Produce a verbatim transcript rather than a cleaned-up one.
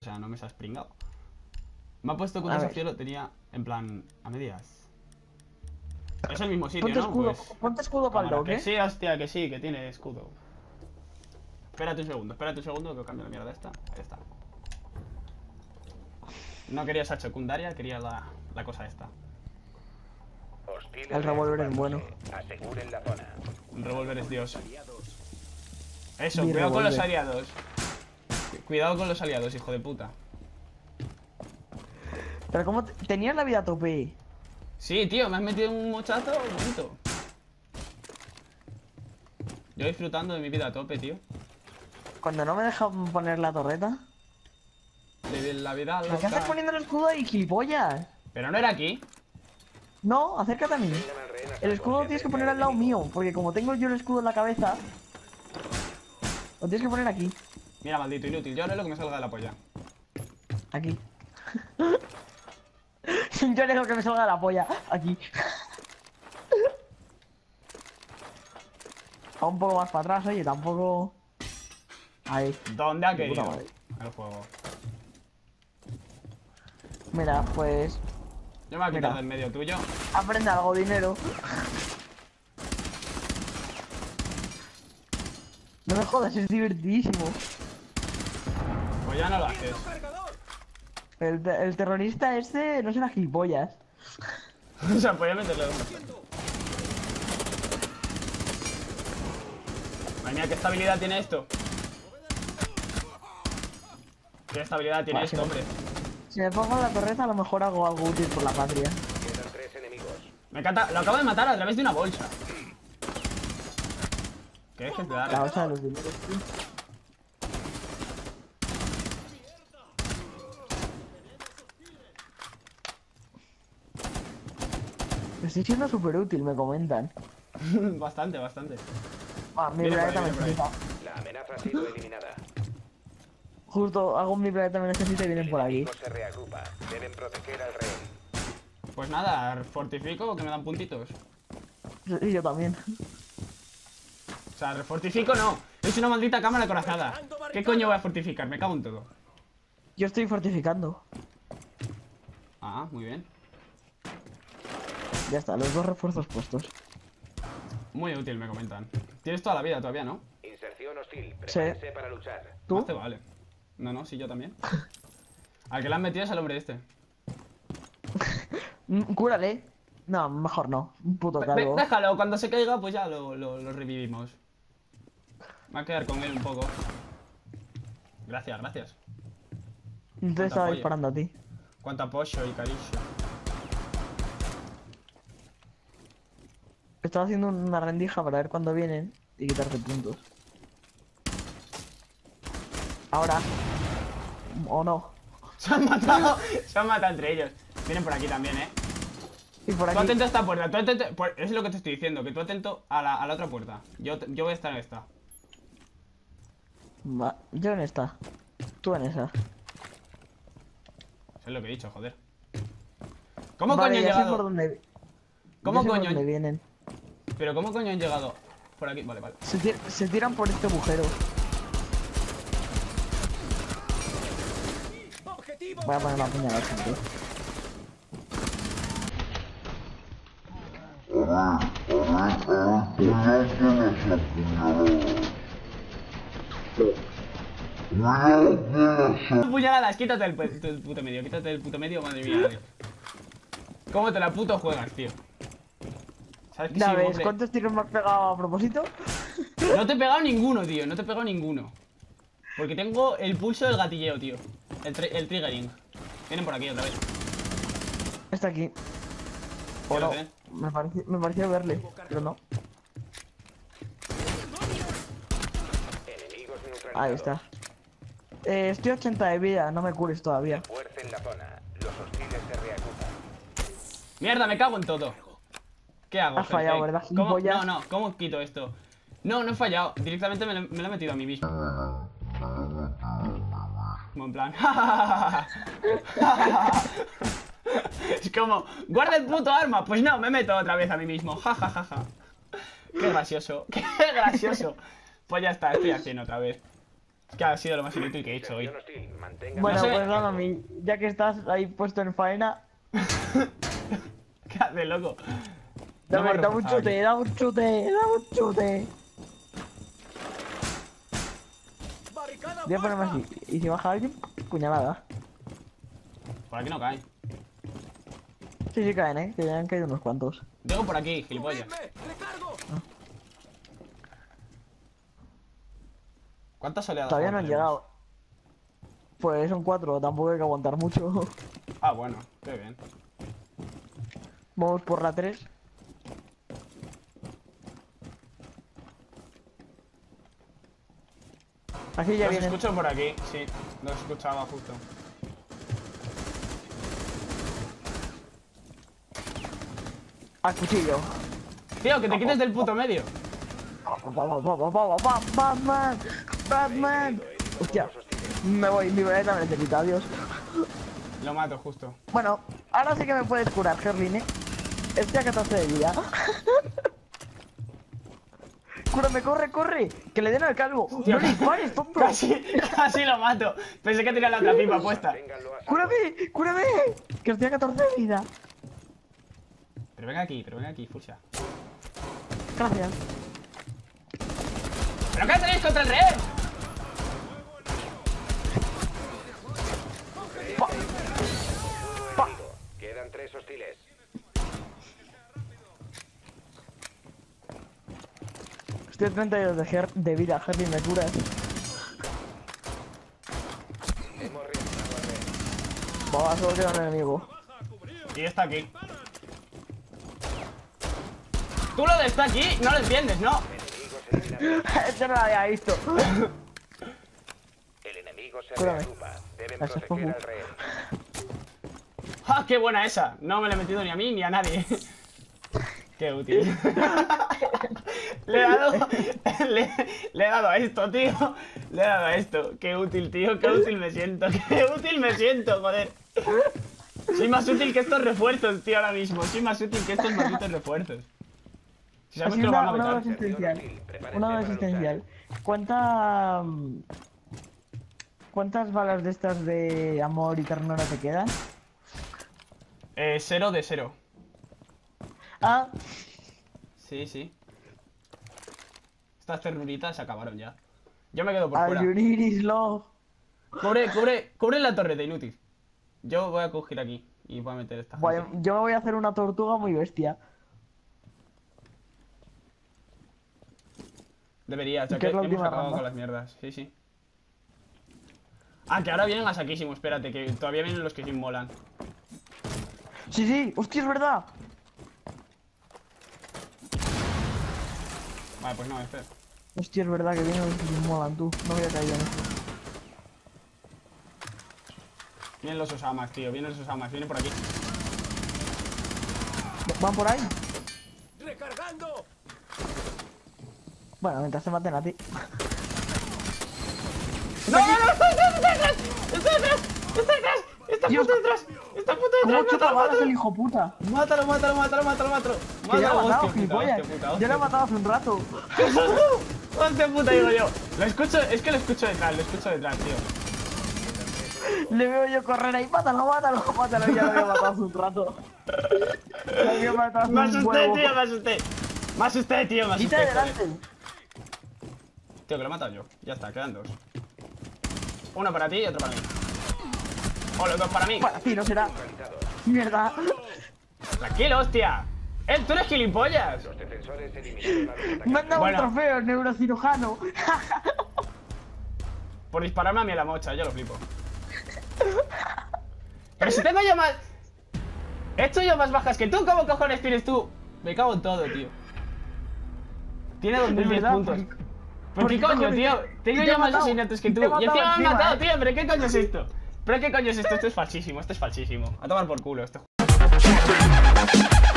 O sea, no me se ha springado. Me ha puesto que un desafío lo tenía en plan a medias. Es el mismo sitio, ponte ¿no? Escudo, Pues, ponte escudo para el cámara, doble. que sí, hostia, que sí, que tiene escudo. Espérate un segundo, espérate un segundo que cambio la mierda esta. Ahí está. No quería esa secundaria, quería la, la cosa esta. El revólver es bueno. Aseguren la zona. Un revólver es Dios. Eso, Mi cuidado con los revólver. aliados. Cuidado con los aliados, hijo de puta. Pero como tenías la vida a tope. Sí, tío, me has metido un mochazo bonito. Yo disfrutando de mi vida a tope, tío. Cuando no me dejan poner la torreta. De la vida ¿Por qué loca. estás poniendo el escudo ahí, gilipollas? Pero no era aquí. No, acércate a mí. El escudo lo tienes que poner al lado mío, porque como tengo yo el escudo en la cabeza, lo tienes que poner aquí. Mira, maldito inútil, yo haré lo que me salga de la polla. Aquí. Yo dejo que me salga la polla. Aquí. Va un poco más para atrás, oye, tampoco. Ahí. ¿Dónde ha De querido puta madre. el juego? Mira, pues. Yo me voy a quitar Mira. del medio tuyo. Aprende algo, dinero. No me jodas, es divertidísimo. Pues ya no lo haces. El, te- el terrorista este no será gilipollas. O sea, podía meterle dos. Madre mía, ¿qué estabilidad tiene esto? ¿Qué estabilidad tiene Vale, esto, sí. hombre? Si me pongo la torreta, a lo mejor hago algo útil por la patria. Quedan tres enemigos. Me encanta, lo acabo de matar a través de una bolsa. ¿Qué es que te da? La bolsa de los dineros, tío. Me estoy siendo súper útil, me comentan. Bastante, bastante. Ah, mi Viene por planeta ahí, me viene por necesita. La amenaza ha sido eliminada. Justo hago mi planeta me necesita y vienen por aquí. El enemigo se reagrupa. Deben proteger al rehén. Pues nada, fortifico que me dan puntitos. Y yo también. O sea, fortifico no. Es una maldita cámara corazada. ¿Qué coño voy a fortificar? Me cago en todo. Yo estoy fortificando. Ah, muy bien. Ya está, los dos refuerzos puestos. Muy útil, me comentan. Tienes toda la vida todavía, ¿no? Inserción hostil. Prepárense para luchar. ¿Tú? Más te vale. No, no, sí, yo también. Al que le han metido es al hombre este. Mm, Cúrale. No, mejor no. Un puto Ve- calvo. Déjalo, cuando se caiga, pues ya lo, lo, lo revivimos. Va a quedar con él un poco. Gracias, gracias. Entonces estaba apoyo. disparando a ti. Cuánto apoyo y cariño. Estaba haciendo una rendija para ver cuándo vienen y quitarte puntos. Ahora. O no. Se han matado. Se han matado entre ellos. Vienen por aquí también, eh. Y por Tú aquí. atento a esta puerta. Tú atento, por- es lo que te estoy diciendo. Que tú atento a la, a la otra puerta. Yo, te- yo voy a estar en esta. Va, yo en esta. Tú en esa. Eso es lo que he dicho, joder. ¿Cómo Vale, coño han ya sé llegado? por dónde. ¿Cómo ya sé por coño han- dónde vienen. Pero ¿cómo coño han llegado? Por aquí, vale, vale. Se, tir- se tiran por este agujero. Voy a poner la puñalada, gente. Puñaladas, quítate el, pu- el puto medio, quítate el puto medio, madre mía. Tío. ¿Cómo te la puto juegas, tío? ¿Sabes que sí, Ya ves, hombre? ¿cuántos tiros me has pegado a propósito? No te he pegado ninguno, tío, no te he pegado ninguno. Porque tengo el pulso del gatilleo, tío. El, tri- el triggering. Vienen por aquí otra vez. Está aquí. O Ya lo no. ven. Me pareció, me pareció verle, pero no. Enemigos neutralizados. Ahí está. Eh, estoy a ochenta de vida, no me cures todavía. Fuercen la zona. Los hostiles se reagrupan. Mierda, me cago en todo. ¿Qué hago? Has fallado, Perfect? ¿verdad, ¿Cómo? gilipollas? No, no, ¿cómo quito esto? No, no he fallado. Directamente me lo, me lo he metido a mí mismo. Como en plan. Es como, guarda el puto arma. Pues no, me meto otra vez a mí mismo. Ja, ja, ja, ja. Qué gracioso. Qué gracioso. Pues ya está, estoy haciendo otra vez. Es que ha sido lo más inútil que he hecho hoy. Inserción hostil. Mantengan Bueno, No sé. pues nada, mi, ya que estás ahí puesto en faena, ¿Qué hace, loco? No dame, me da un reforzaba chute, aquí. da un chute, da un chute. Voy a ponerme así. Y si baja alguien, puñalada. Por aquí no caen. Sí, sí caen, eh. Que ya han caído unos cuantos. Llego por aquí, gilipollas. ¿Cuántas oleadas? Todavía no han tenemos? llegado. Pues son cuatro, tampoco hay que aguantar mucho. Ah, bueno, qué bien. Vamos por la tres. Aquí ya Los vienen. escucho por aquí, sí. Los escuchaba justo. Al cuchillo. Tío, que te quites del puto medio. Batman, Batman. Hostia, me voy, mi boleta me necesita, adiós. Lo mato justo. Bueno, ahora sí que me puedes curar, Gerline. Estoy a catorce de vida. Cúrame, corre, corre. Que le den al calvo. Tío, No le dispares, tonto. Casi, casi lo mato. Pensé que tenía la otra pipa puesta. Manténganlo a salvo. Cúrame, cúrame. Que estoy a catorce de vida. Pero venga aquí, pero venga aquí, Fuchsia. Gracias. ¿Pero qué tenéis contra el rey? Pa. Pa. Quedan tres hostiles. Estoy a treinta y dos de, ger- de vida, Gerline, me curas. Hemos reaccionado al rey. Va, solo queda un enemigo. Y está aquí. Tú lo de está aquí no lo entiendes, ¿no? Enemigos eliminados. Eso no lo había visto. El enemigo se Cúrame. reagrupa. Deben Gracias, proteger Popu. al rehén. ¡Ah, qué buena esa! No me la he metido ni a mí ni a nadie. Qué útil. Le he dado... Le, le he dado a esto, tío. Le he dado a esto. Qué útil, tío. Qué útil me siento. Qué útil me siento, joder. Soy más útil que estos refuerzos, tío, ahora mismo. Soy más útil que estos malditos refuerzos. Si sabemos Así que lo van una, a una meter. asistencial. Una asistencial. ¿Cuánta... mm, ¿Cuántas balas de estas de amor y ternura te quedan? Eh, cero de cero. Ah, Sí, sí. Estas ternuritas se acabaron ya. Yo me quedo por fuera. Ayuniris Love. Cubre, cubre, cubre la torreta, inútil. Yo voy a coger aquí y voy a meter esta gente. Voy- Yo me voy a hacer una tortuga muy bestia. Deberías, ya ¿Qué que es la hemos última acabado ronda? con las mierdas. Sí, sí. Ah, que ahora vienen a saquísimo, espérate, que todavía vienen los que sí molan. Sí, sí, hostia, es verdad. Vale, pues no, espera. Hostia, es verdad que vienen los que se molan, tú. No había caído en eso. Vienen los Osamas, tío, vienen los Osamas, vienen por aquí. ¿Van por ahí? ¡Recargando! Bueno, mientras te maten a ti. ¡No, no, no! ¡Está detrás! ¡Está detrás! ¡Está detrás! ¡Está detrás! ¡Está Dios. puto detrás! ¡Está puto ¿Cómo detrás! chuta ¡Mátalo, balas el mátalo! hijo puta? ¡Mátalo, mátalo, mátalo, mátalo, mátalo! Que ya lo he matado, hostia puta, gilipollas. hostia puta, Yo lo he hostia matado hace un rato. puta. ¡Hostia puta, digo yo! Lo escucho, es que lo escucho detrás, lo escucho detrás, tío. Le veo yo correr ahí. Mátalo, mátalo, mátalo. Ya lo había matado hace un rato. Lo había matado hace Me un asusté, huevo. tío, me asusté. Me asusté, tío, me Quita asusté. joder. delante. Tío, que lo he matado yo. Ya está, quedan dos. Uno para ti y otro para mí. O los dos para mí. Para ti no será. Mierda. Tranquilo, hostia. ¡Eh, tú eres gilipollas! Los defensores eliminaron a los atacantes. Me han dado Bueno. un trofeo, neurocirujano. Por dispararme a mí a la mocha, yo lo flipo. Pero si tengo yo más... He hecho yo más bajas que tú, ¿cómo cojones tienes tú? Me cago en todo, tío. Tiene dos mil Es diez verdad, puntos. porque- ¿Por qué porque coño, coño, tío? te- Tengo te he yo más matado- asesinatos que te tú. he Y matado encima me han encima, matado, ¿eh? tío. ¿Pero qué coño es esto? ¿Pero qué coño es esto? Esto es falsísimo, esto es falsísimo. A tomar por culo, esto.